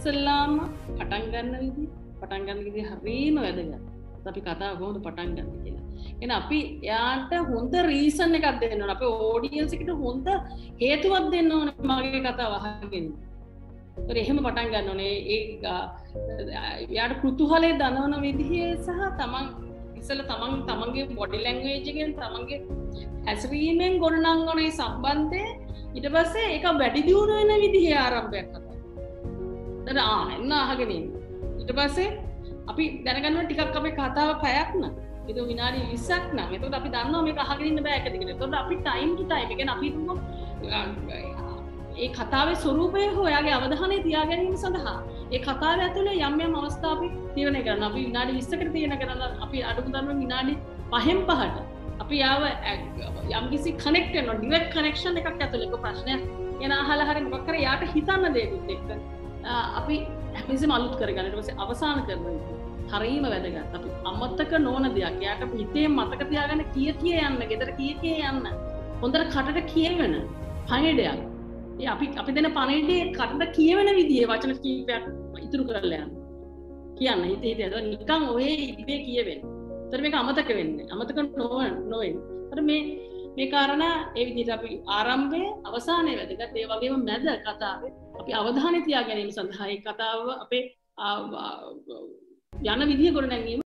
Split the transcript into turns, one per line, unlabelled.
ඉස්සෙල්ලාම පටන් ගන්න විදිහ හරිම වැදගත්. අපි කතාව කොහොමද පටන් ගන්න කියලා. එහෙනම් අපි එයාට හොඳ රීසන් එකක් දෙන්න ඕන. අපේ ඔඩියන්ස් එකට හොඳ හේතුවක් දෙන්න ඕන මගේ කතාව අහගෙන. ඒත් එහෙම පටන් ගන්න ඕනේ. එයාට කුතුහලයේ දනවන විදිහේ සහ තමන්ගේ බොඩි ලැන්ග්වේජ් එකෙන් තමන්ගේ හැසිරීමෙන් ගොඩනංවන මේ සම්බන්ධය ඊට පස්සේ ඒක වැඩි දියුණු වෙන විදිහේ ආරම්භයක් කතා. දැන් එන්න අහගෙන ඉන්න. ඊට පස්සේ අපි දැනගන්නවා ටිකක් අපේ කතාව පැයක් නම් ඒක විනාඩි 20ක් නම් එතකොට අපි දන්නවා මේක අහගෙන ඉන්න බෑ එක දිගට. එතකොට අපි ටයිම් ටු ටයිම් කියන්නේ අපි ඒ කතාවේ ස්වරූපය හෝ එයාගේ අවධානය තියා ගැනීම සඳහා ඒ කතාව ඇතුලේ යම් අවස්ථා අපි තීරණය කරනවා. අපි විනාඩි 20කට තීරණය කරනවා. අපි අඩුම තරමින් විනාඩි 5න් 5ට අපි යාව යම්කිසි කනෙක්ට් වෙනවා. ඩිරෙක්ට් කනෙක්ෂන් එකක් ඇතුලේ ඒක ප්‍රශ්නයක් එන අහලා හරිය මොකක් කරේ යාට හිතන්න දෙයක්ත් එක්ක අපි හැමතිස්සෙම අලුත් කරගන්න. ඊට පස්සේ අවසන් කරනවා. හරිම වැදගත්. අපි අමතක නොවන දෙයක්. යාට හිතේ මතක තියාගන්න කී යන්න, ගෙදර කී යන්න. හොඳට කටට කියවෙන පණිඩයක්. ඒ අපි දෙන පණිඩේ කටට කියවෙන විදිහේ වචන කීපයක් ඉතුරු කරලා යන්න. කියන්න හිතේ නිකන් ඔය ඉබේ කියවෙන. ඒතර මේක අමතක වෙන්නේ. අමතක නොවෙන්නේ. අර මේ කාරණා ඒ විදිහට අපි ආරම්භයේ අවසානයේ වැදගත්. ඒ වගේම මැද කතාවේ අපි අවධානය තියා ගැනීම සඳහා ඒ කතාව අපේ යන විදිහ ගොඩ නැගීම